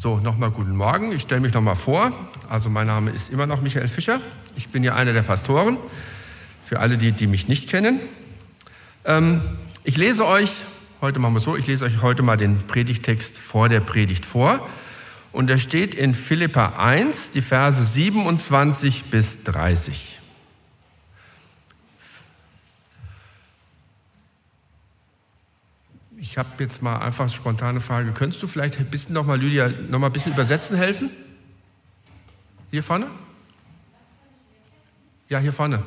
So, nochmal guten Morgen. Ich stelle mich nochmal vor. Also mein Name ist immer noch Michael Fischer. Ich bin ja einer der Pastoren, für alle, die mich nicht kennen. Ich lese euch heute mal den Predigtext vor der Predigt vor. Und der steht in Philipper 1, die Verse 27 bis 30. Ich habe jetzt mal einfach eine spontane Frage. Könntest du vielleicht Lydia, noch mal ein bisschen übersetzen helfen? Hier vorne? Ja, hier vorne.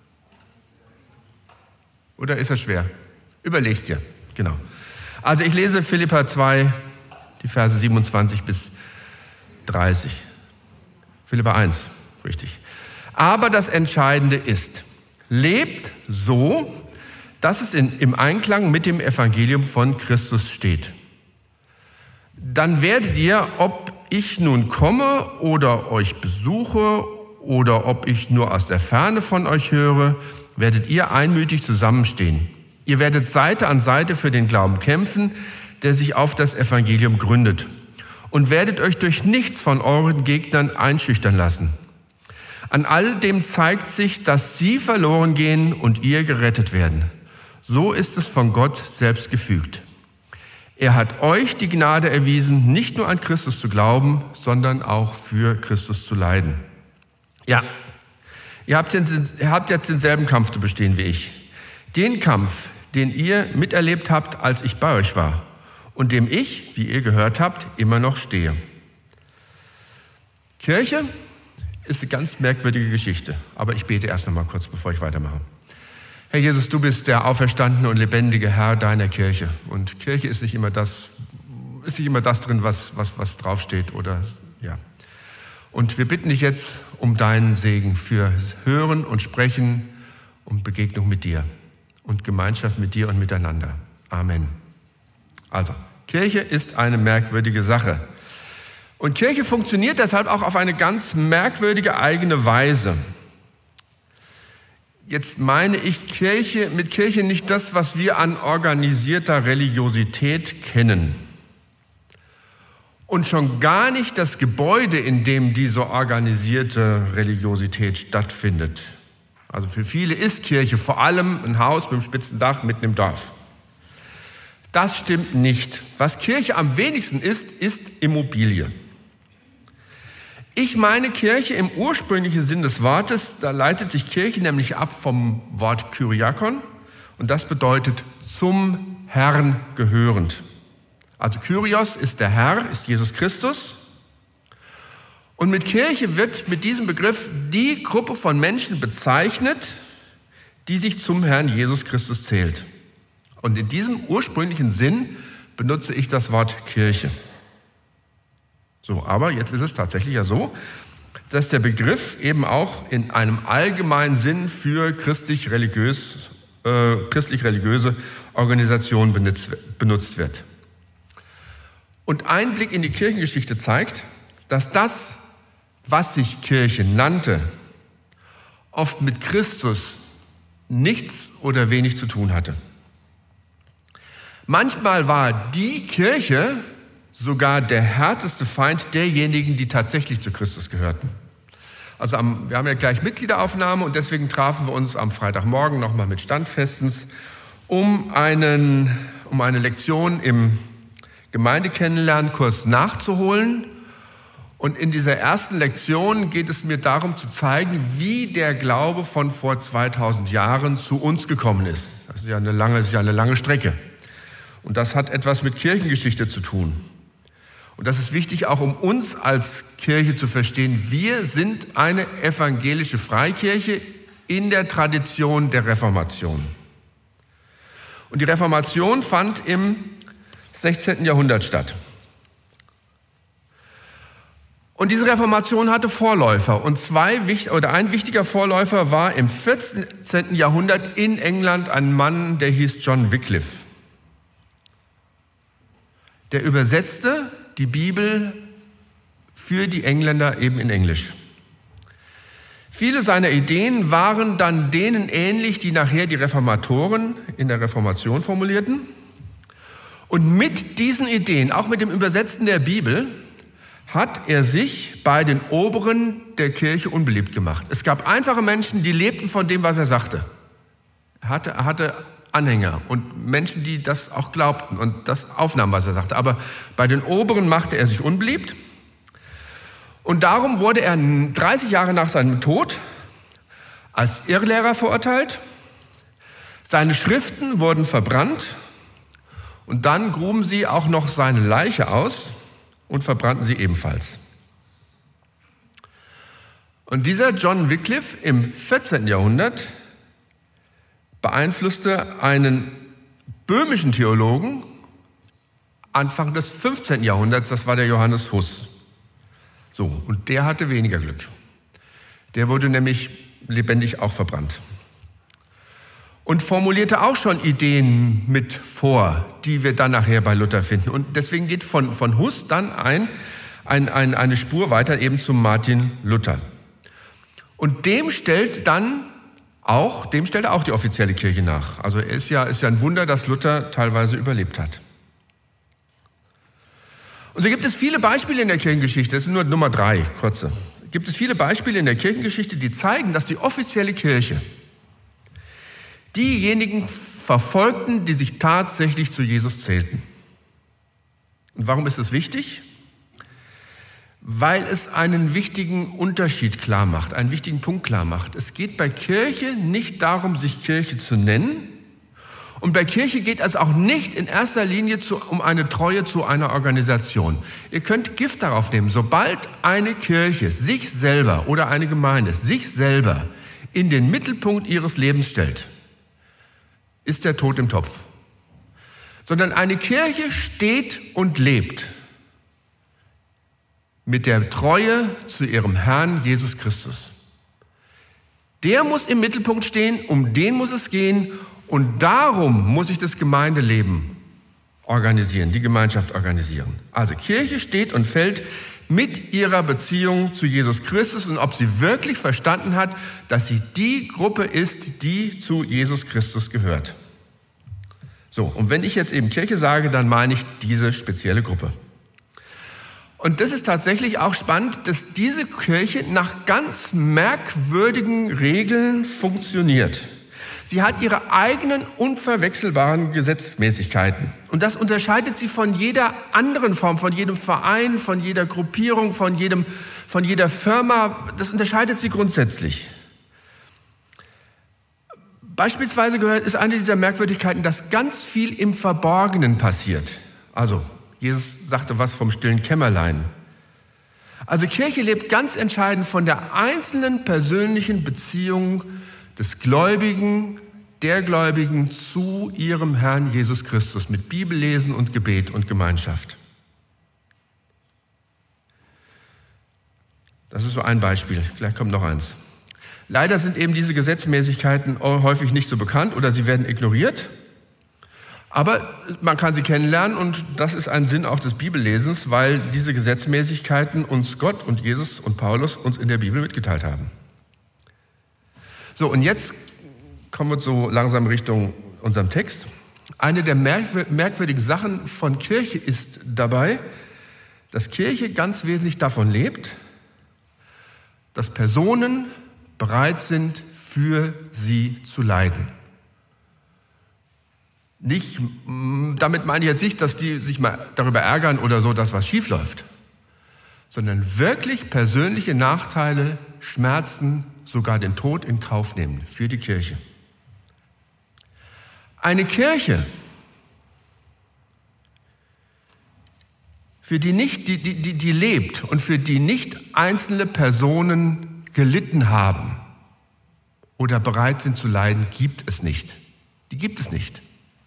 Oder ist das schwer? Überleg's dir, genau. Also ich lese Philipper 2, die Verse 27 bis 30. Philipper 1, richtig. Aber das Entscheidende ist, lebt so, dass es im Einklang mit dem Evangelium von Christus steht. Dann werdet ihr, ob ich nun komme oder euch besuche oder ob ich nur aus der Ferne von euch höre, werdet ihr einmütig zusammenstehen. Ihr werdet Seite an Seite für den Glauben kämpfen, der sich auf das Evangelium gründet, und werdet euch durch nichts von euren Gegnern einschüchtern lassen. An all dem zeigt sich, dass sie verloren gehen und ihr gerettet werden. So ist es von Gott selbst gefügt. Er hat euch die Gnade erwiesen, nicht nur an Christus zu glauben, sondern auch für Christus zu leiden. Ja, ihr habt jetzt denselben Kampf zu bestehen wie ich. Den Kampf, den ihr miterlebt habt, als ich bei euch war und dem ich, wie ihr gehört habt, immer noch stehe. Kirche ist eine ganz merkwürdige Geschichte, aber ich bete erst noch mal kurz, bevor ich weitermache. Herr Jesus, du bist der auferstandene und lebendige Herr deiner Kirche. Und Kirche ist nicht immer das drin, was draufsteht, oder, ja. Und wir bitten dich jetzt um deinen Segen für Hören und Sprechen und Begegnung mit dir und Gemeinschaft mit dir und miteinander. Amen. Also, Kirche ist eine merkwürdige Sache. Und Kirche funktioniert deshalb auch auf eine ganz merkwürdige eigene Weise. Jetzt meine ich mit Kirche nicht das, was wir an organisierter Religiosität kennen. Und schon gar nicht das Gebäude, in dem diese organisierte Religiosität stattfindet. Also für viele ist Kirche vor allem ein Haus mit einem spitzen Dach mitten im Dorf. Das stimmt nicht. Was Kirche am wenigsten ist Immobilie. Ich meine Kirche im ursprünglichen Sinn des Wortes, da leitet sich Kirche nämlich ab vom Wort Kyriakon und das bedeutet zum Herrn gehörend. Also Kyrios ist der Herr, ist Jesus Christus. Und mit Kirche wird mit diesem Begriff die Gruppe von Menschen bezeichnet, die sich zum Herrn Jesus Christus zählt. Und in diesem ursprünglichen Sinn benutze ich das Wort Kirche. So, aber jetzt ist es tatsächlich ja so, dass der Begriff eben auch in einem allgemeinen Sinn für christlich-religiöse Organisationen benutzt wird. Und ein Blick in die Kirchengeschichte zeigt, dass das, was sich Kirche nannte, oft mit Christus nichts oder wenig zu tun hatte. Manchmal war die Kirche sogar der härteste Feind derjenigen, die tatsächlich zu Christus gehörten. Also wir haben ja gleich Mitgliederaufnahme und deswegen trafen wir uns am Freitagmorgen nochmal mit Standfestens, um eine Lektion im Gemeindekennenlernkurs nachzuholen. Und in dieser ersten Lektion geht es mir darum zu zeigen, wie der Glaube von vor 2000 Jahren zu uns gekommen ist. Das ist ja eine lange Strecke. Und das hat etwas mit Kirchengeschichte zu tun. Und das ist wichtig, auch um uns als Kirche zu verstehen. Wir sind eine evangelische Freikirche in der Tradition der Reformation. Und die Reformation fand im 16. Jahrhundert statt. Und diese Reformation hatte Vorläufer. Und ein wichtiger Vorläufer war im 14. Jahrhundert in England ein Mann, der hieß John Wycliffe. Der übersetzte die Bibel für die Engländer eben in Englisch. Viele seiner Ideen waren dann denen ähnlich, die nachher die Reformatoren in der Reformation formulierten. Und mit diesen Ideen, auch mit dem Übersetzen der Bibel, hat er sich bei den Oberen der Kirche unbeliebt gemacht. Es gab einfache Menschen, die lebten von dem, was er sagte. Er hatte Anhänger und Menschen, die das auch glaubten und das aufnahmen, was er sagte. Aber bei den Oberen machte er sich unbeliebt. Und darum wurde er 30 Jahre nach seinem Tod als Irrlehrer verurteilt. Seine Schriften wurden verbrannt und dann gruben sie auch noch seine Leiche aus und verbrannten sie ebenfalls. Und dieser John Wycliffe im 14. Jahrhundert beeinflusste einen böhmischen Theologen Anfang des 15. Jahrhunderts, das war der Johannes Huss. So, und der hatte weniger Glück. Der wurde nämlich lebendig auch verbrannt. Und formulierte auch schon Ideen mit vor, die wir dann nachher bei Luther finden. Und deswegen geht von Huss dann eine Spur weiter eben zu Martin Luther. Und dem stellt auch die offizielle Kirche nach. Also ist ja ein Wunder, dass Luther teilweise überlebt hat. Und so gibt es viele Beispiele in der Kirchengeschichte, das sind nur Nummer 3, kurze. Gibt es viele Beispiele in der Kirchengeschichte, die zeigen, dass die offizielle Kirche diejenigen verfolgten, die sich tatsächlich zu Jesus zählten. Und warum ist das wichtig? Weil es einen wichtigen Unterschied klar macht, einen wichtigen Punkt klar macht. Es geht bei Kirche nicht darum, sich Kirche zu nennen. Und bei Kirche geht es auch nicht in erster Linie um eine Treue zu einer Organisation. Ihr könnt Gift darauf nehmen. Sobald eine Kirche sich selber oder eine Gemeinde sich selber in den Mittelpunkt ihres Lebens stellt, ist der Tod im Topf. Sondern eine Kirche steht und lebt mit der Treue zu ihrem Herrn Jesus Christus. Der muss im Mittelpunkt stehen, um den muss es gehen und darum muss sich das Gemeindeleben organisieren, die Gemeinschaft organisieren. Also Kirche steht und fällt mit ihrer Beziehung zu Jesus Christus und ob sie wirklich verstanden hat, dass sie die Gruppe ist, die zu Jesus Christus gehört. So, und wenn ich jetzt eben Kirche sage, dann meine ich diese spezielle Gruppe. Und das ist tatsächlich auch spannend, dass diese Kirche nach ganz merkwürdigen Regeln funktioniert. Sie hat ihre eigenen unverwechselbaren Gesetzmäßigkeiten. Und das unterscheidet sie von jeder anderen Form, von jedem Verein, von jeder Gruppierung, von jeder Firma. Das unterscheidet sie grundsätzlich. Beispielsweise ist eine dieser Merkwürdigkeiten, dass ganz viel im Verborgenen passiert. Also, Jesus sagte was vom stillen Kämmerlein. Also Kirche lebt ganz entscheidend von der einzelnen persönlichen Beziehung des Gläubigen, der Gläubigen zu ihrem Herrn Jesus Christus mit Bibellesen und Gebet und Gemeinschaft. Das ist so ein Beispiel, vielleicht kommt noch eins. Leider sind eben diese Gesetzmäßigkeiten häufig nicht so bekannt oder sie werden ignoriert. Aber man kann sie kennenlernen und das ist ein Sinn auch des Bibellesens, weil diese Gesetzmäßigkeiten uns Gott und Jesus und Paulus uns in der Bibel mitgeteilt haben. So, und jetzt kommen wir so langsam Richtung unserem Text. Eine der merkwürdigen Sachen von Kirche ist dabei, dass Kirche ganz wesentlich davon lebt, dass Personen bereit sind, für sie zu leiden. Nicht, damit meine ich jetzt nicht, dass die sich mal darüber ärgern oder so, dass was schief läuft, sondern wirklich persönliche Nachteile, Schmerzen, sogar den Tod in Kauf nehmen für die Kirche. Eine Kirche, für die die lebt und für die nicht einzelne Personen gelitten haben oder bereit sind zu leiden, gibt es nicht. Die gibt es nicht.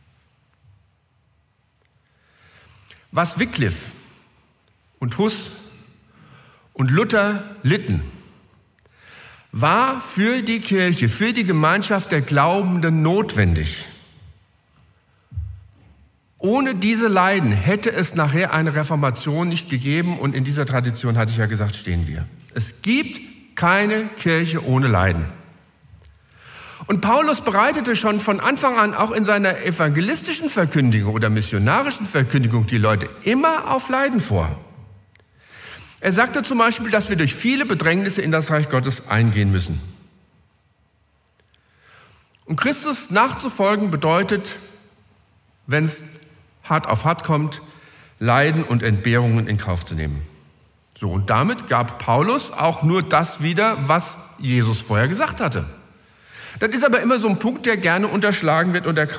Was Wycliffe und Huss und Luther litten, war für die Kirche, für die Gemeinschaft der Glaubenden notwendig. Ohne diese Leiden hätte es nachher eine Reformation nicht gegeben und in dieser Tradition, hatte ich ja gesagt, stehen wir. Es gibt keine Kirche ohne Leiden. Und Paulus bereitete schon von Anfang an auch in seiner evangelistischen Verkündigung oder missionarischen Verkündigung die Leute immer auf Leiden vor. Er sagte zum Beispiel, dass wir durch viele Bedrängnisse in das Reich Gottes eingehen müssen. Und Christus nachzufolgen bedeutet, wenn es hart auf hart kommt, Leiden und Entbehrungen in Kauf zu nehmen. So, und damit gab Paulus auch nur das wieder, was Jesus vorher gesagt hatte. Das ist aber immer so ein Punkt, der gerne unterschlagen wird und der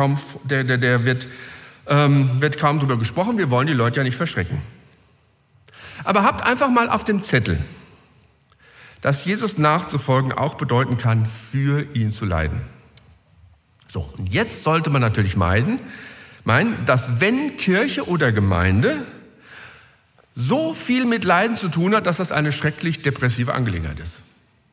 wird kaum drüber gesprochen. Wir wollen die Leute ja nicht verschrecken. Aber habt einfach mal auf dem Zettel, dass Jesus nachzufolgen auch bedeuten kann, für ihn zu leiden. So, und jetzt sollte man natürlich meinen, dass wenn Kirche oder Gemeinde so viel mit Leiden zu tun hat, dass das eine schrecklich depressive Angelegenheit ist.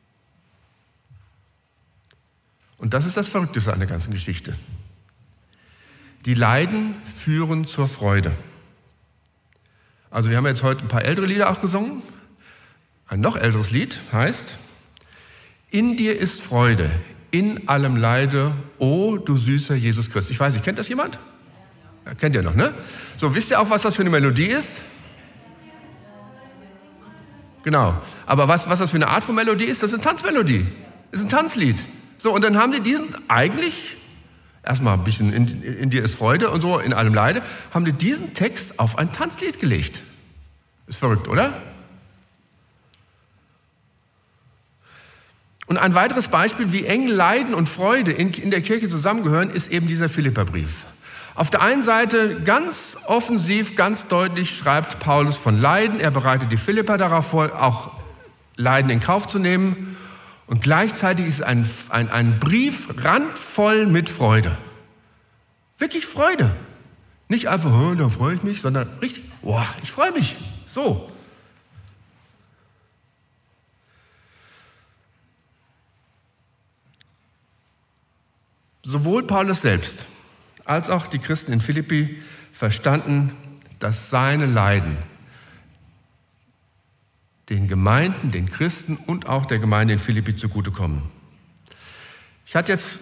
Und das ist das Verrückteste an der ganzen Geschichte. Die Leiden führen zur Freude. Also wir haben jetzt heute ein paar ältere Lieder auch gesungen. Ein noch älteres Lied heißt: In dir ist Freude, in allem Leide, o du süßer Jesus Christ. Ich weiß nicht, kennt das jemand? Ja, kennt ihr noch, ne? So, wisst ihr auch, was das für eine Melodie ist? Genau. Aber was das für eine Art von Melodie ist, das ist eine Tanzmelodie. Das ist ein Tanzlied. So, und dann haben die diesen eigentlich, erstmal ein bisschen in dir ist Freude und so, in allem Leide, haben die diesen Text auf ein Tanzlied gelegt. Ist verrückt, oder? Und ein weiteres Beispiel, wie eng Leiden und Freude in der Kirche zusammengehören, ist eben dieser Philipperbrief. Auf der einen Seite ganz offensiv, ganz deutlich schreibt Paulus von Leiden. Er bereitet die Philipper darauf vor, auch Leiden in Kauf zu nehmen. Und gleichzeitig ist es ein Brief randvoll mit Freude. Wirklich Freude. Nicht einfach, da freue ich mich, sondern richtig, ich freue mich. So. Sowohl Paulus selbst als auch die Christen in Philippi verstanden, dass seine Leiden den Gemeinden, den Christen und auch der Gemeinde in Philippi zugutekommen. Ich hatte jetzt,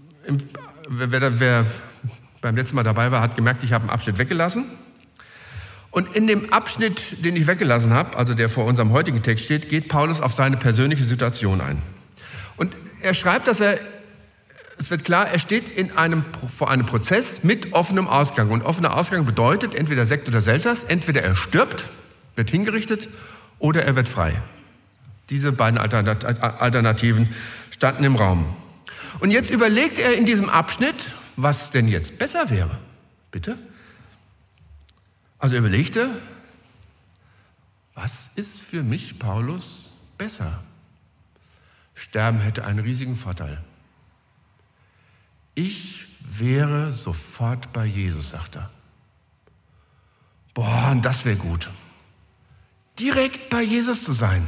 wer beim letzten Mal dabei war, hat gemerkt, ich habe einen Abschnitt weggelassen. Und in dem Abschnitt, den ich weggelassen habe, also der vor unserem heutigen Text steht, geht Paulus auf seine persönliche Situation ein. Und er schreibt, es wird klar, er steht vor einem Prozess mit offenem Ausgang. Und offener Ausgang bedeutet entweder Sekt oder Selters, entweder er stirbt, wird hingerichtet, oder er wird frei. Diese beiden Alternativen standen im Raum. Und jetzt überlegt er in diesem Abschnitt, was denn jetzt besser wäre. Bitte? Also er überlegte, was ist für mich, Paulus, besser? Sterben hätte einen riesigen Vorteil. Ich wäre sofort bei Jesus, sagt er. Und das wäre gut. Direkt bei Jesus zu sein.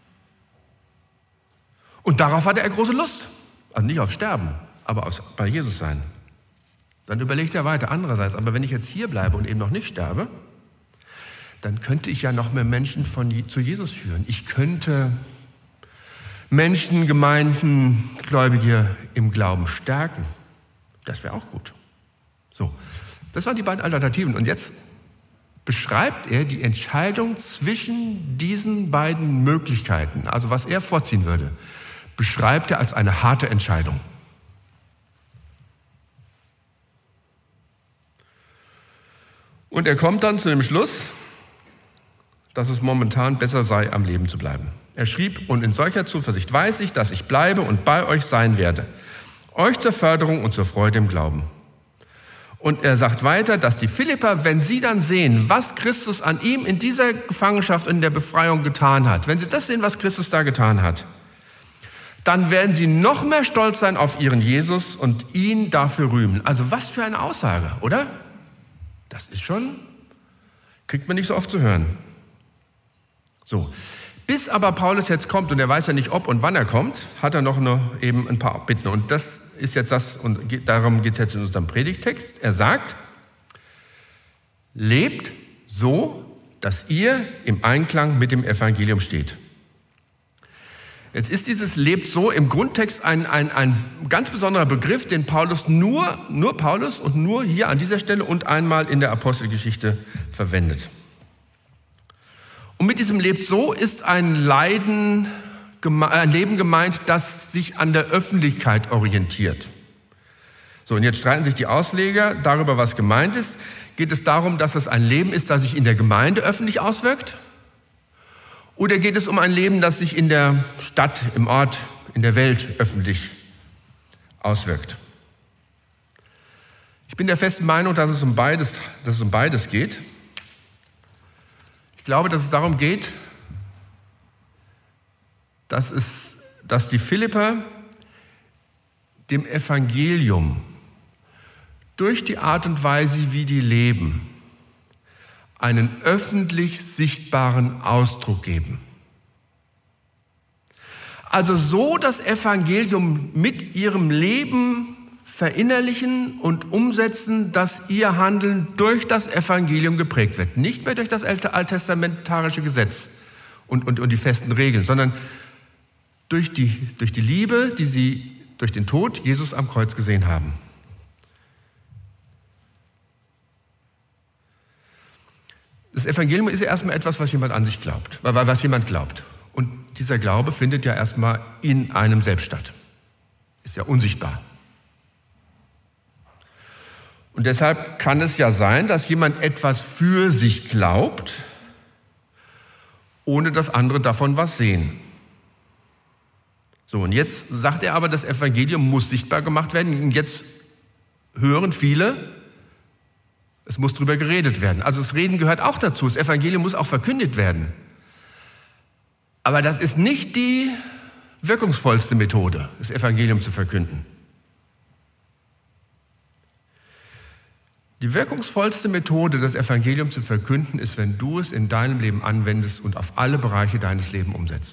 Und darauf hatte er große Lust. Also nicht auf Sterben, aber bei Jesus sein. Dann überlegt er weiter. Andererseits, aber wenn ich jetzt hier bleibe und eben noch nicht sterbe, dann könnte ich ja noch mehr Menschen zu Jesus führen. Ich könnte Menschen, Gemeinden, Gläubige im Glauben stärken. Das wäre auch gut. So, das waren die beiden Alternativen. Und jetzt beschreibt er die Entscheidung zwischen diesen beiden Möglichkeiten, also was er vorziehen würde, beschreibt er als eine harte Entscheidung. Und er kommt dann zu dem Schluss, dass es momentan besser sei, am Leben zu bleiben. Er schrieb, und in solcher Zuversicht weiß ich, dass ich bleibe und bei euch sein werde, euch zur Förderung und zur Freude im Glauben. Und er sagt weiter, dass die Philipper, wenn sie dann sehen, was Christus an ihm in dieser Gefangenschaft und in der Befreiung getan hat, wenn sie das sehen, was Christus da getan hat, dann werden sie noch mehr stolz sein auf ihren Jesus und ihn dafür rühmen. Also was für eine Aussage, oder? Das ist schon, kriegt man nicht so oft zu hören. So, bis aber Paulus jetzt kommt, und er weiß ja nicht, ob und wann er kommt, hat er noch eben ein paar Bitten. Und das ist jetzt das, und darum geht es jetzt in unserem Predigttext. Er sagt, lebt so, dass ihr im Einklang mit dem Evangelium steht. Jetzt ist dieses lebt so im Grundtext ein ganz besonderer Begriff, den Paulus nur Paulus und nur hier an dieser Stelle und einmal in der Apostelgeschichte verwendet. Und mit diesem lebt so ist ein Leben gemeint, das sich an der Öffentlichkeit orientiert. So, und jetzt streiten sich die Ausleger darüber, was gemeint ist. Geht es darum, dass es ein Leben ist, das sich in der Gemeinde öffentlich auswirkt? Oder geht es um ein Leben, das sich in der Stadt, im Ort, in der Welt öffentlich auswirkt? Ich bin der festen Meinung, dass es um beides geht. Ich glaube, dass es darum geht, dass die Philipper dem Evangelium durch die Art und Weise, wie die leben, einen öffentlich sichtbaren Ausdruck geben. Also so das Evangelium mit ihrem Leben verinnerlichen und umsetzen, dass ihr Handeln durch das Evangelium geprägt wird. Nicht mehr durch das alttestamentarische Gesetz und die festen Regeln, sondern durch die Liebe, die sie durch den Tod Jesus am Kreuz gesehen haben. Das Evangelium ist ja erstmal etwas, was jemand an sich glaubt, was jemand glaubt. Und dieser Glaube findet ja erstmal in einem selbst statt. Ist ja unsichtbar. Und deshalb kann es ja sein, dass jemand etwas für sich glaubt, ohne dass andere davon was sehen. So, und jetzt sagt er aber, das Evangelium muss sichtbar gemacht werden. Und jetzt hören viele, es muss drüber geredet werden. Also das Reden gehört auch dazu. Das Evangelium muss auch verkündet werden. Aber das ist nicht die wirkungsvollste Methode, das Evangelium zu verkünden. Die wirkungsvollste Methode, das Evangelium zu verkünden, ist, wenn du es in deinem Leben anwendest und auf alle Bereiche deines Lebens umsetzt.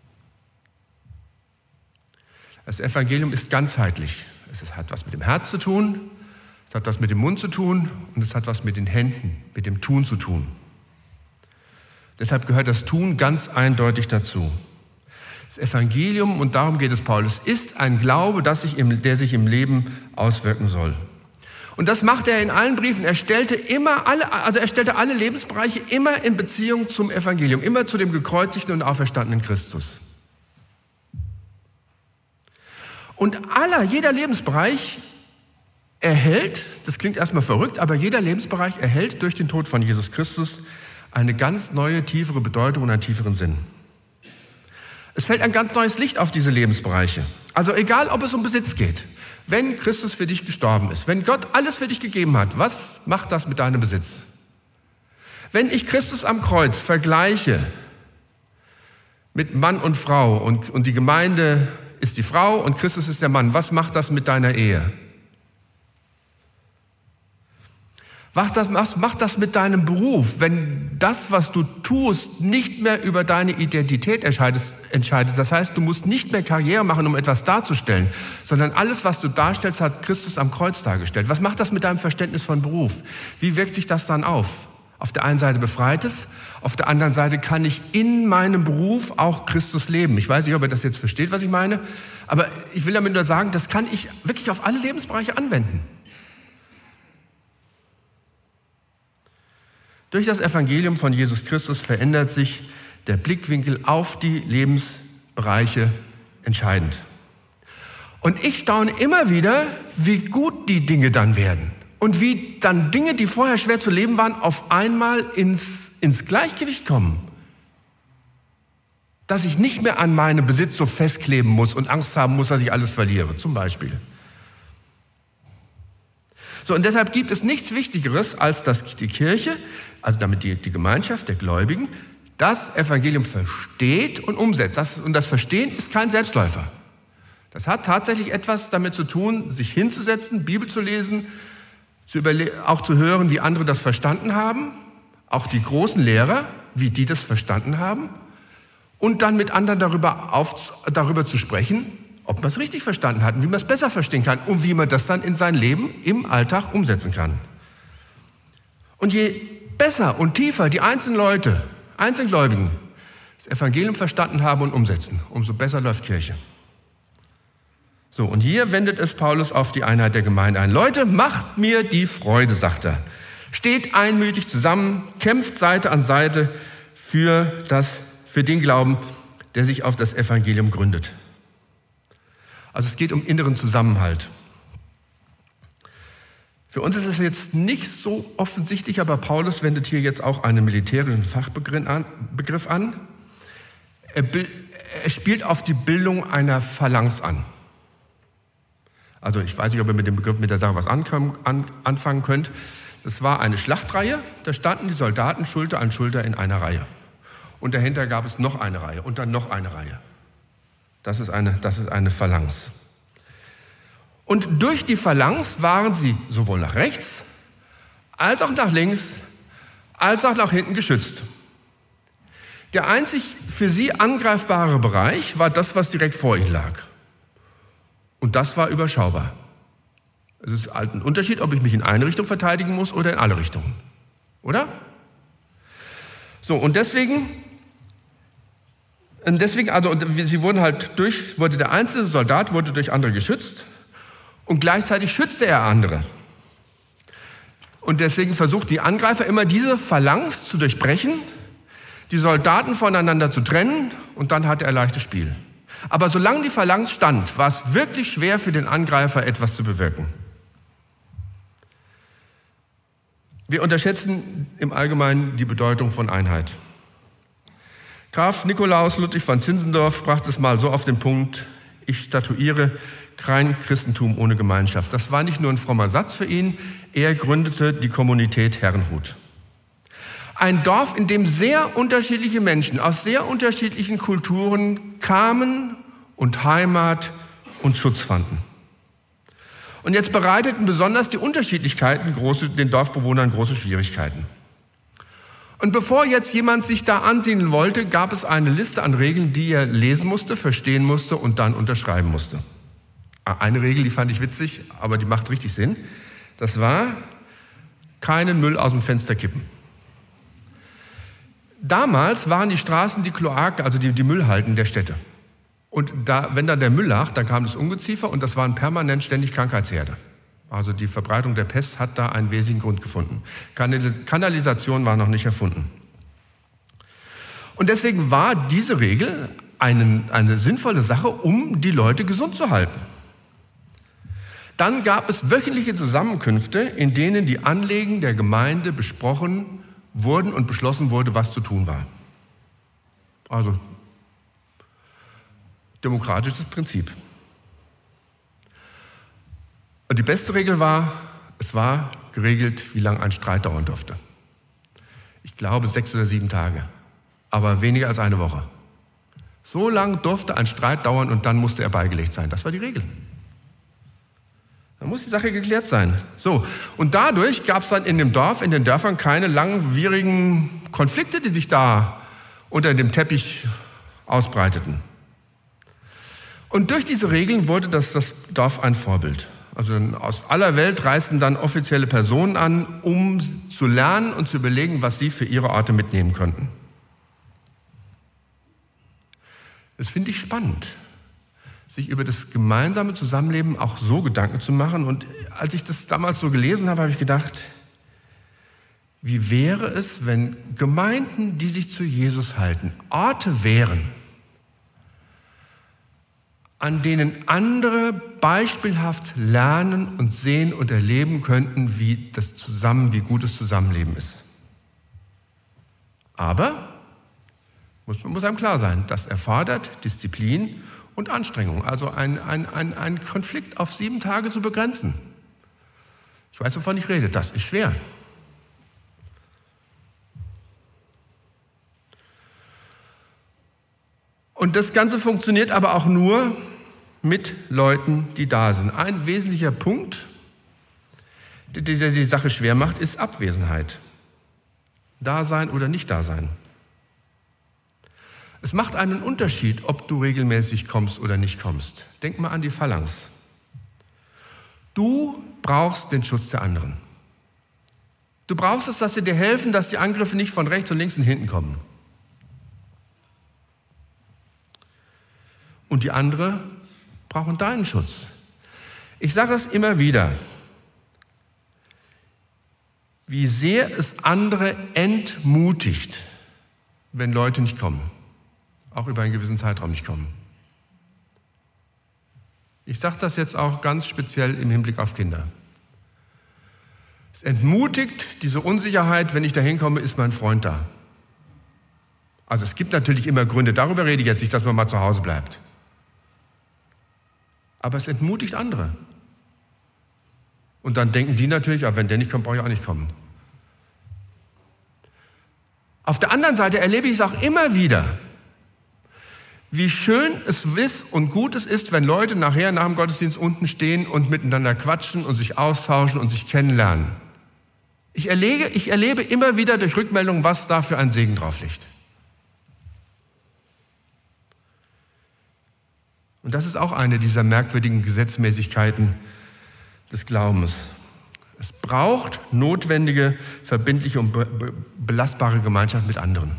Das Evangelium ist ganzheitlich. Es hat was mit dem Herz zu tun, es hat was mit dem Mund zu tun und es hat was mit den Händen, mit dem Tun zu tun. Deshalb gehört das Tun ganz eindeutig dazu. Das Evangelium, und darum geht es Paulus, ist ein Glaube, der sich im Leben auswirken soll. Und das macht er in allen Briefen. Er stellte alle Lebensbereiche immer in Beziehung zum Evangelium, immer zu dem gekreuzigten und auferstandenen Christus. Und jeder Lebensbereich erhält, das klingt erstmal verrückt, aber jeder Lebensbereich erhält durch den Tod von Jesus Christus eine ganz neue, tiefere Bedeutung und einen tieferen Sinn. Es fällt ein ganz neues Licht auf diese Lebensbereiche. Also egal, ob es um Besitz geht. Wenn Christus für dich gestorben ist, wenn Gott alles für dich gegeben hat, was macht das mit deinem Besitz? Wenn ich Christus am Kreuz vergleiche mit Mann und Frau und die Gemeinde ist die Frau und Christus ist der Mann, was macht das mit deiner Ehe? Was macht das mit deinem Beruf, wenn das, was du tust, nicht mehr über deine Identität entscheidet? Das heißt, du musst nicht mehr Karriere machen, um etwas darzustellen, sondern alles, was du darstellst, hat Christus am Kreuz dargestellt. Was macht das mit deinem Verständnis von Beruf? Wie wirkt sich das dann auf? Auf der einen Seite befreit es, auf der anderen Seite kann ich in meinem Beruf auch Christus leben. Ich weiß nicht, ob ihr das jetzt versteht, was ich meine, aber ich will damit nur sagen, das kann ich wirklich auf alle Lebensbereiche anwenden. Durch das Evangelium von Jesus Christus verändert sich der Blickwinkel auf die Lebensbereiche entscheidend. Und ich staune immer wieder, wie gut die Dinge dann werden und wie dann Dinge, die vorher schwer zu leben waren, auf einmal ins Gleichgewicht kommen. Dass ich nicht mehr an meinem Besitz so festkleben muss und Angst haben muss, dass ich alles verliere, zum Beispiel. So, und deshalb gibt es nichts Wichtigeres, als dass die Kirche, also damit die Gemeinschaft der Gläubigen, das Evangelium versteht und umsetzt. Und das Verstehen ist kein Selbstläufer. Das hat tatsächlich etwas damit zu tun, sich hinzusetzen, Bibel zu lesen, auch zu hören, wie andere das verstanden haben, auch die großen Lehrer, wie die das verstanden haben, und dann mit anderen darüber zu sprechen, ob man es richtig verstanden hat und wie man es besser verstehen kann und wie man das dann in sein Leben im Alltag umsetzen kann. Und je besser und tiefer die Einzelgläubigen, das Evangelium verstanden haben und umsetzen, umso besser läuft Kirche. So, und hier wendet es Paulus auf die Einheit der Gemeinde ein. Leute, macht mir die Freude, sagt er. Steht einmütig zusammen, kämpft Seite an Seite für den Glauben, der sich auf das Evangelium gründet. Also es geht um inneren Zusammenhalt. Für uns ist es jetzt nicht so offensichtlich, aber Paulus wendet hier jetzt auch einen militärischen Fachbegriff an. Er spielt auf die Bildung einer Phalanx an. Also ich weiß nicht, ob ihr mit dem Begriff, mit der Sache was anfangen könnt. Das war eine Schlachtreihe, da standen die Soldaten Schulter an Schulter in einer Reihe. Und dahinter gab es noch eine Reihe und dann noch eine Reihe. Das ist eine Phalanx. Und durch die Phalanx waren sie sowohl nach rechts, als auch nach links, als auch nach hinten geschützt. Der einzig für sie angreifbare Bereich war das, was direkt vor ihnen lag. Und das war überschaubar. Es ist halt ein Unterschied, ob ich mich in eine Richtung verteidigen muss oder in alle Richtungen. Oder? So, und deswegen, sie wurden der einzelne Soldat wurde durch andere geschützt und gleichzeitig schützte er andere. Und deswegen versucht die Angreifer immer diese Phalanx zu durchbrechen, die Soldaten voneinander zu trennen und dann hatte er leichtes Spiel. Aber solange die Phalanx stand, war es wirklich schwer für den Angreifer, etwas zu bewirken. Wir unterschätzen im Allgemeinen die Bedeutung von Einheit. Graf Nikolaus Ludwig von Zinzendorf brachte es mal so auf den Punkt: Ich statuiere kein Christentum ohne Gemeinschaft. Das war nicht nur ein frommer Satz für ihn, er gründete die Kommunität Herrenhut. Ein Dorf, in dem sehr unterschiedliche Menschen aus sehr unterschiedlichen Kulturen kamen und Heimat und Schutz fanden. Und jetzt bereiteten besonders die Unterschiedlichkeiten den Dorfbewohnern große Schwierigkeiten. Und bevor jetzt jemand sich da ansiedeln wollte, gab es eine Liste an Regeln, die er lesen musste, verstehen musste und dann unterschreiben musste. Eine Regel, die fand ich witzig, aber die macht richtig Sinn. Das war: keinen Müll aus dem Fenster kippen. Damals waren die Straßen die Kloaken, also die Müllhalden der Städte. Und wenn da der Müll lag, dann kam das Ungeziefer und das waren permanent ständig Krankheitsherde. Also die Verbreitung der Pest hat da einen wesentlichen Grund gefunden. Kanalisation war noch nicht erfunden. Und deswegen war diese Regel eine sinnvolle Sache, um die Leute gesund zu halten. Dann gab es wöchentliche Zusammenkünfte, in denen die Anliegen der Gemeinde besprochen wurden und beschlossen wurde, was zu tun war. Also demokratisches Prinzip. Und die beste Regel war, es war geregelt, wie lange ein Streit dauern durfte. Ich glaube 6 oder 7 Tage, aber weniger als eine Woche. So lang durfte ein Streit dauern und dann musste er beigelegt sein. Das war die Regel. Dann muss die Sache geklärt sein. So, und dadurch gab es dann in den Dörfern keine langwierigen Konflikte, die sich da unter dem Teppich ausbreiteten. Und durch diese Regeln wurde das Dorf ein Vorbild. Also aus aller Welt reisten dann offizielle Personen an, um zu lernen und zu überlegen, was sie für ihre Orte mitnehmen könnten. Das finde ich spannend, sich über das gemeinsame Zusammenleben auch so Gedanken zu machen. Und als ich das damals so gelesen habe, habe ich gedacht, wie wäre es, wenn Gemeinden, die sich zu Jesus halten, Orte wären, an denen andere beispielhaft lernen und sehen und erleben könnten, wie gutes Zusammenleben ist. Aber, muss einem klar sein, das erfordert Disziplin und Anstrengung, also einen Konflikt auf 7 Tage zu begrenzen. Ich weiß, wovon ich rede, das ist schwer. Und das Ganze funktioniert aber auch nur mit Leuten, die da sind. Ein wesentlicher Punkt, der die Sache schwer macht, ist Abwesenheit. Dasein oder nicht Dasein. Es macht einen Unterschied, ob du regelmäßig kommst oder nicht kommst. Denk mal an die Phalanx. Du brauchst den Schutz der anderen. Du brauchst es, dass sie dir helfen, dass die Angriffe nicht von rechts und links und hinten kommen. Und die anderen brauchen deinen Schutz. Ich sage es immer wieder, wie sehr es andere entmutigt, wenn Leute nicht kommen, auch über einen gewissen Zeitraum nicht kommen. Ich sage das jetzt auch ganz speziell im Hinblick auf Kinder. Es entmutigt diese Unsicherheit, wenn ich da hinkomme, ist mein Freund da. Also es gibt natürlich immer Gründe, darüber rede ich jetzt nicht, dass man mal zu Hause bleibt. Aber es entmutigt andere. Und dann denken die natürlich, aber wenn der nicht kommt, brauche ich auch nicht kommen. Auf der anderen Seite erlebe ich es auch immer wieder, wie schön es ist und gut es ist, wenn Leute nachher nach dem Gottesdienst unten stehen und miteinander quatschen und sich austauschen und sich kennenlernen. Ich erlebe immer wieder durch Rückmeldungen, was da für ein Segen drauf liegt. Und das ist auch eine dieser merkwürdigen Gesetzmäßigkeiten des Glaubens. Es braucht notwendige, verbindliche und belastbare Gemeinschaft mit anderen.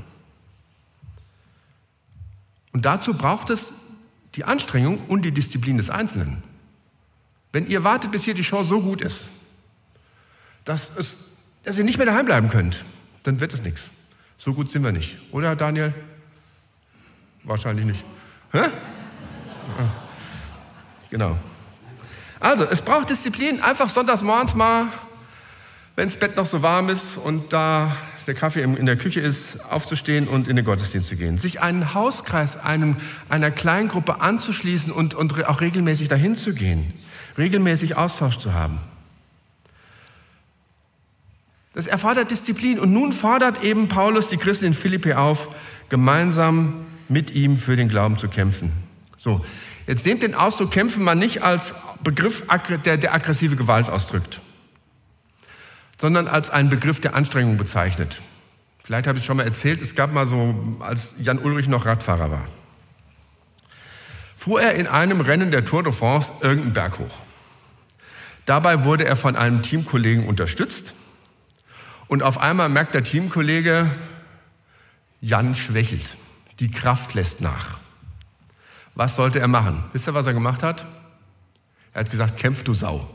Und dazu braucht es die Anstrengung und die Disziplin des Einzelnen. Wenn ihr wartet, bis hier die Show so gut ist, dass ihr nicht mehr daheim bleiben könnt, dann wird es nichts. So gut sind wir nicht. Oder, Daniel? Wahrscheinlich nicht. Hä? Genau. Also, es braucht Disziplin, einfach sonntags morgens mal, wenn das Bett noch so warm ist und da der Kaffee in der Küche ist, aufzustehen und in den Gottesdienst zu gehen. Sich einen Hauskreis, einer kleinen Gruppe anzuschließen und auch regelmäßig dahin zu gehen. Regelmäßig Austausch zu haben. Das erfordert Disziplin. Und nun fordert eben Paulus die Christen in Philippi auf, gemeinsam mit ihm für den Glauben zu kämpfen. So, jetzt nehmt den Ausdruck kämpfen mal nicht als Begriff, der aggressive Gewalt ausdrückt, sondern als einen Begriff der Anstrengung bezeichnet. Vielleicht habe ich es schon mal erzählt, es gab mal so, als Jan Ulrich noch Radfahrer war, fuhr er in einem Rennen der Tour de France irgendeinen Berg hoch. Dabei wurde er von einem Teamkollegen unterstützt und auf einmal merkt der Teamkollege, Jan schwächelt, die Kraft lässt nach. Was sollte er machen? Wisst ihr, was er gemacht hat? Er hat gesagt, kämpf du Sau.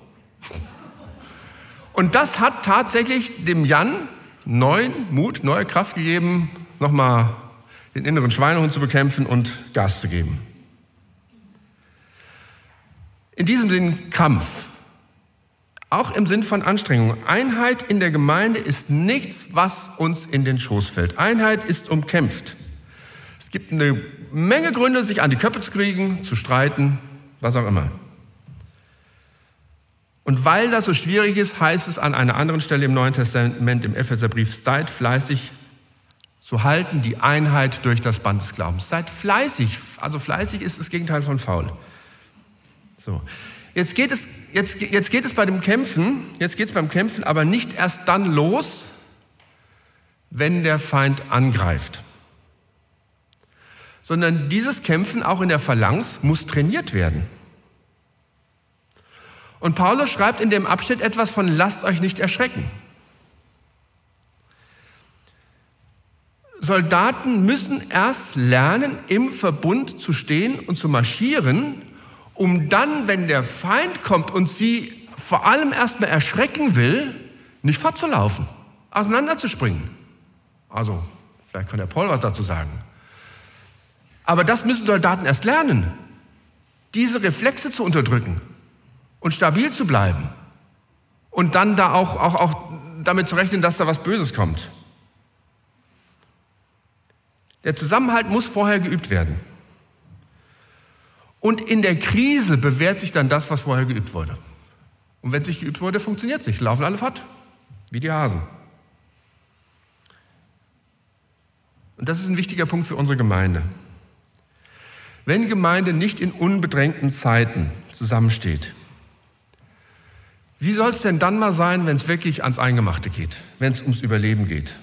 Und das hat tatsächlich dem Jan neuen Mut, neue Kraft gegeben, nochmal den inneren Schweinehund zu bekämpfen und Gas zu geben. In diesem Sinn Kampf, auch im Sinn von Anstrengung. Einheit in der Gemeinde ist nichts, was uns in den Schoß fällt. Einheit ist umkämpft. Es gibt eine Menge Gründe, sich an die Köpfe zu kriegen, zu streiten, was auch immer. Und weil das so schwierig ist, heißt es an einer anderen Stelle im Neuen Testament, im Epheserbrief, seid fleißig zu halten, die Einheit durch das Band des Glaubens. Seid fleißig, also fleißig ist das Gegenteil von faul. So. Jetzt geht es beim Kämpfen aber nicht erst dann los, wenn der Feind angreift. Sondern dieses Kämpfen auch in der Phalanx muss trainiert werden. Und Paulus schreibt in dem Abschnitt etwas von lasst euch nicht erschrecken. Soldaten müssen erst lernen, im Verbund zu stehen und zu marschieren, um dann, wenn der Feind kommt und sie vor allem erstmal erschrecken will, nicht fortzulaufen, auseinanderzuspringen. Also, vielleicht kann der Paul was dazu sagen. Aber das müssen Soldaten erst lernen, diese Reflexe zu unterdrücken und stabil zu bleiben und dann da auch damit zu rechnen, dass da was Böses kommt. Der Zusammenhalt muss vorher geübt werden. Und in der Krise bewährt sich dann das, was vorher geübt wurde. Und wenn es nicht geübt wurde, funktioniert es nicht. Laufen alle fort, wie die Hasen. Und das ist ein wichtiger Punkt für unsere Gemeinde. Wenn Gemeinde nicht in unbedrängten Zeiten zusammensteht, wie soll es denn dann mal sein, wenn es wirklich ans Eingemachte geht, wenn es ums Überleben geht?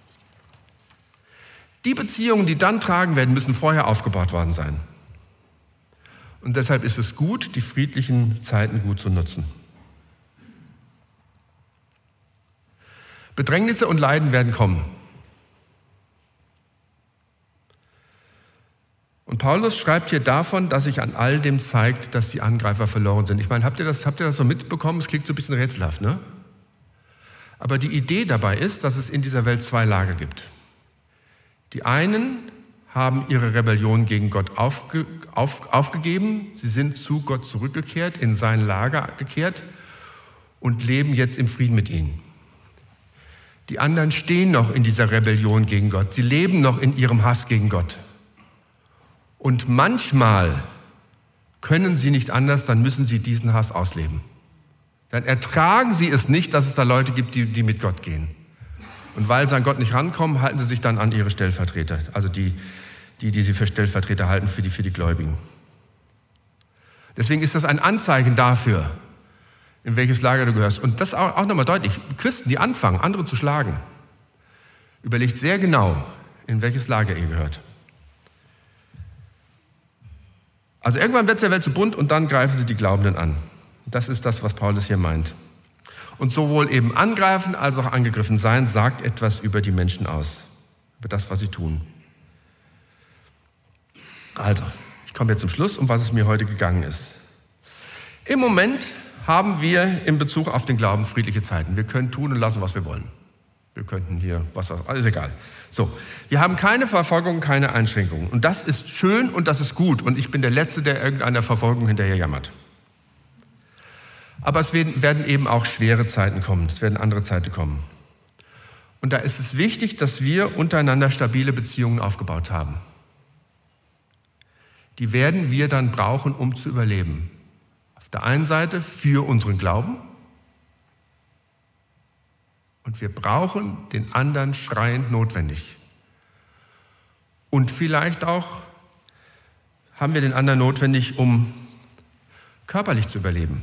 Die Beziehungen, die dann tragen werden, müssen vorher aufgebaut worden sein. Und deshalb ist es gut, die friedlichen Zeiten gut zu nutzen. Bedrängnisse und Leiden werden kommen. Und Paulus schreibt hier davon, dass sich an all dem zeigt, dass die Angreifer verloren sind. Ich meine, habt ihr das so mitbekommen? Es klingt so ein bisschen rätselhaft, ne? Aber die Idee dabei ist, dass es in dieser Welt zwei Lager gibt. Die einen haben ihre Rebellion gegen Gott aufgegeben. Sie sind zu Gott zurückgekehrt, in sein Lager gekehrt und leben jetzt im Frieden mit ihm. Die anderen stehen noch in dieser Rebellion gegen Gott. Sie leben noch in ihrem Hass gegen Gott. Und manchmal können sie nicht anders, dann müssen sie diesen Hass ausleben. Dann ertragen sie es nicht, dass es da Leute gibt, die mit Gott gehen. Und weil sie an Gott nicht rankommen, halten sie sich dann an ihre Stellvertreter, also die sie für Stellvertreter halten für die Gläubigen. Deswegen ist das ein Anzeichen dafür, in welches Lager du gehörst. Und das auch nochmal deutlich. Christen, die anfangen, andere zu schlagen, überlegt sehr genau, in welches Lager ihr gehört. Also irgendwann wird es der Welt zu bunt und dann greifen sie die Glaubenden an. Das ist das, was Paulus hier meint. Und sowohl eben angreifen als auch angegriffen sein, sagt etwas über die Menschen aus, über das, was sie tun. Also, ich komme jetzt zum Schluss, um was es mir heute gegangen ist. Im Moment haben wir in Bezug auf den Glauben friedliche Zeiten. Wir können tun und lassen, was wir wollen. Wir könnten hier, alles egal. So, wir haben keine Verfolgung, keine Einschränkungen. Und das ist schön und das ist gut. Und ich bin der Letzte, der irgendeiner Verfolgung hinterher jammert. Aber es werden eben auch schwere Zeiten kommen. Es werden andere Zeiten kommen. Und da ist es wichtig, dass wir untereinander stabile Beziehungen aufgebaut haben. Die werden wir dann brauchen, um zu überleben. Auf der einen Seite für unseren Glauben. Und wir brauchen den anderen schreiend notwendig. Und vielleicht auch haben wir den anderen notwendig, um körperlich zu überleben.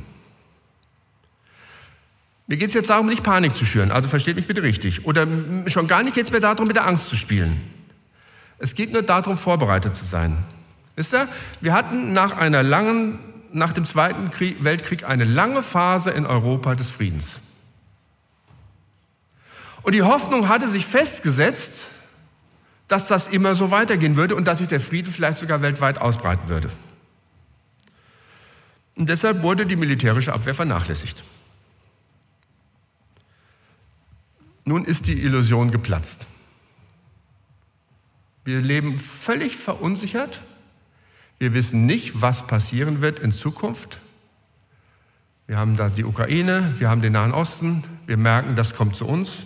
Mir geht es jetzt darum, nicht Panik zu schüren, also versteht mich bitte richtig. Oder schon gar nicht jetzt mehr darum, mit der Angst zu spielen. Es geht nur darum, vorbereitet zu sein. Wisst ihr, wir hatten nach dem Zweiten Weltkrieg eine lange Phase in Europa des Friedens. Und die Hoffnung hatte sich festgesetzt, dass das immer so weitergehen würde und dass sich der Frieden vielleicht sogar weltweit ausbreiten würde. Und deshalb wurde die militärische Abwehr vernachlässigt. Nun ist die Illusion geplatzt. Wir leben völlig verunsichert. Wir wissen nicht, was passieren wird in Zukunft. Wir haben da die Ukraine, wir haben den Nahen Osten. Wir merken, das kommt zu uns.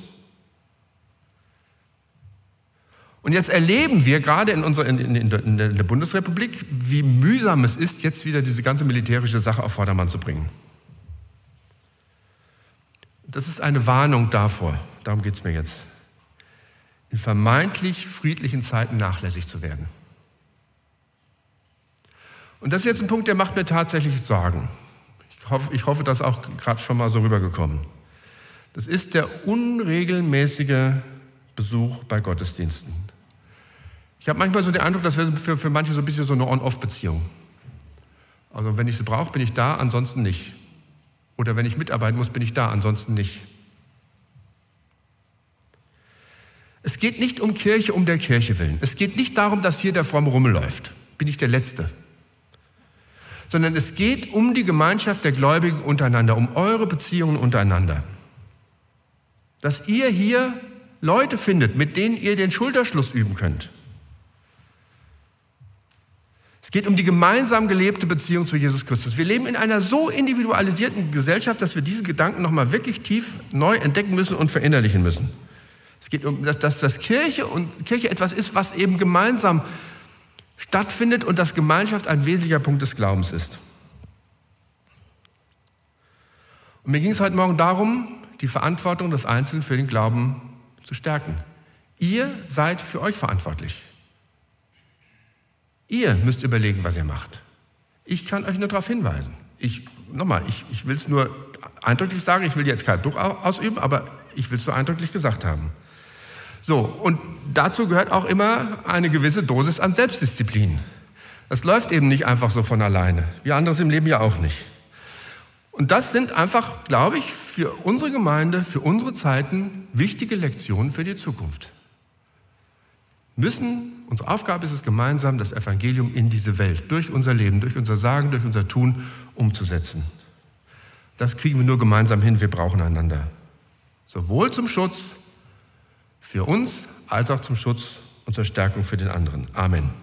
Und jetzt erleben wir gerade in der Bundesrepublik, wie mühsam es ist, jetzt wieder diese ganze militärische Sache auf Vordermann zu bringen. Das ist eine Warnung davor, darum geht es mir jetzt, in vermeintlich friedlichen Zeiten nachlässig zu werden. Und das ist jetzt ein Punkt, der macht mir tatsächlich Sorgen. Ich hoffe, das ist auch gerade schon mal so rübergekommen. Das ist der unregelmäßige Besuch bei Gottesdiensten. Ich habe manchmal so den Eindruck, das wäre für manche so ein bisschen so eine On-Off-Beziehung. Also wenn ich sie brauche, bin ich da, ansonsten nicht. Oder wenn ich mitarbeiten muss, bin ich da, ansonsten nicht. Es geht nicht um Kirche um der Kirche willen. Es geht nicht darum, dass hier der fromme Rummel läuft. Bin ich der Letzte. Sondern es geht um die Gemeinschaft der Gläubigen untereinander, um eure Beziehungen untereinander. Dass ihr hier Leute findet, mit denen ihr den Schulterschluss üben könnt. Es geht um die gemeinsam gelebte Beziehung zu Jesus Christus. Wir leben in einer so individualisierten Gesellschaft, dass wir diesen Gedanken nochmal wirklich tief neu entdecken müssen und verinnerlichen müssen. Es geht um, dass Kirche etwas ist, was eben gemeinsam stattfindet und dass Gemeinschaft ein wesentlicher Punkt des Glaubens ist. Und mir ging es heute Morgen darum, die Verantwortung des Einzelnen für den Glauben zu stärken. Ihr seid für euch verantwortlich. Ihr müsst überlegen, was ihr macht. Ich kann euch nur darauf hinweisen. Ich will es nur eindrücklich sagen, ich will jetzt keinen Druck ausüben, aber ich will es nur eindrücklich gesagt haben. So, und dazu gehört auch immer eine gewisse Dosis an Selbstdisziplin. Das läuft eben nicht einfach so von alleine, wie anderes im Leben ja auch nicht. Und das sind einfach, glaube ich, für unsere Gemeinde, für unsere Zeiten wichtige Lektionen für die Zukunft. Unsere Aufgabe ist es gemeinsam, das Evangelium in diese Welt, durch unser Leben, durch unser Sagen, durch unser Tun umzusetzen. Das kriegen wir nur gemeinsam hin, wir brauchen einander. Sowohl zum Schutz für uns, als auch zum Schutz und zur Stärkung für den anderen. Amen.